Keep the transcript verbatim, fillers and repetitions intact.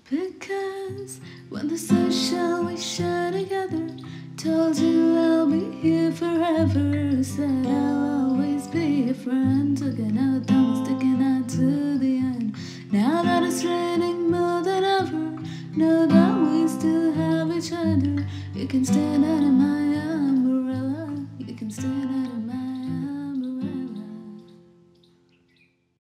Because when the sun shine, we shine together. Told you I'll be here forever. Said I'll always be a friend. Took out thumb, sticking out to the end. Now that it's raining more than ever, know that we still have each other. You can stand out of my